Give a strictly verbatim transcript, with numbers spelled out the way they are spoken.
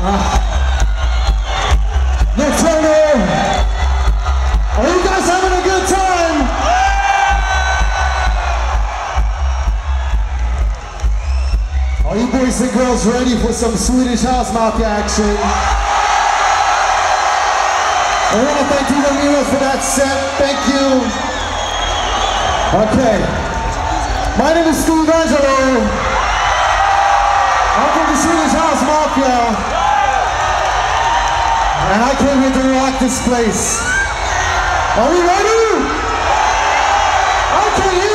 Nocturnal! Are you guys having a good time? Are you boys and girls ready for some Swedish House Mafia action? I want to thank you, Ramiro, for that set. Thank you. Okay. My name is Steve Angello. I'm from the Swedish House Mafia. And I came here to rock this place. Are we ready? I can hear